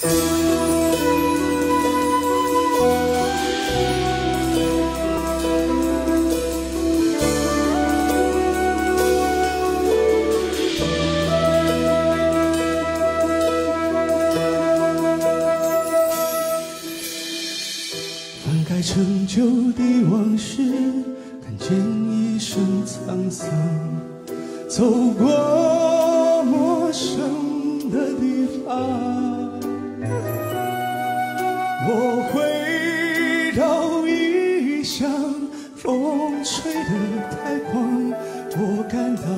翻开陈旧的往事，看见一生沧桑，走过陌生的地方。我回到异乡，风吹得太狂，我感到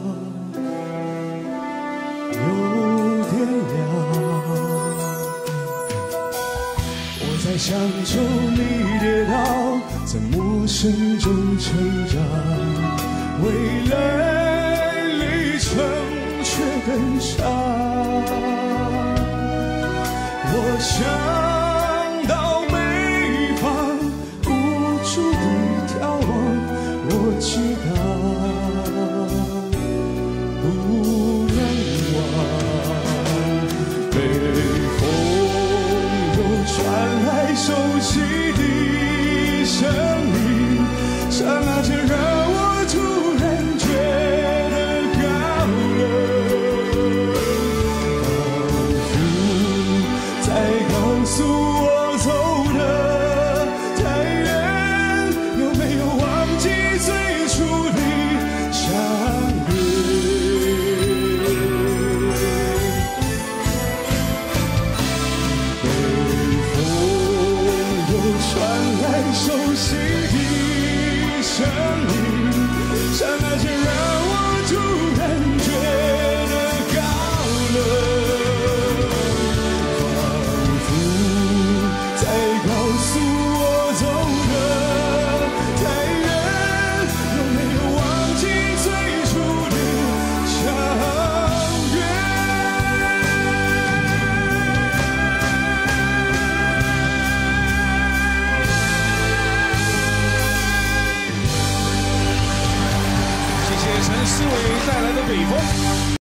有点凉。我在乡愁里跌倒，在陌生中成长，未来旅程却更长。我想到北方，无助地眺望，我知道不能忘。北风又传来熟悉的声音，刹那间让我突然觉得高冷，仿佛在告诉我走得太远，有没有忘记最初的相约？北风又传来熟悉的声音，刹那间让我突然觉得高冷，仿佛在告诉我走得太远，有没有忘记最初的相约？ 谢谢陈思伟带来的北风。